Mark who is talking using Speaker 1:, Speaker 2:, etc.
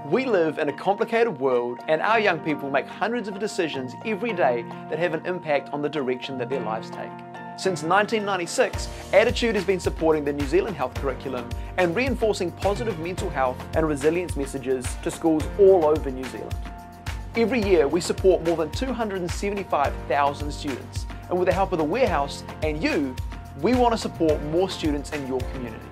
Speaker 1: We live in a complicated world, and our young people make hundreds of decisions every day that have an impact on the direction that their lives take. Since 1996, Attitude has been supporting the New Zealand Health Curriculum and reinforcing positive mental health and resilience messages to schools all over New Zealand. Every year, we support more than 275,000 students, and with the help of the Warehouse and you, we want to support more students in your community.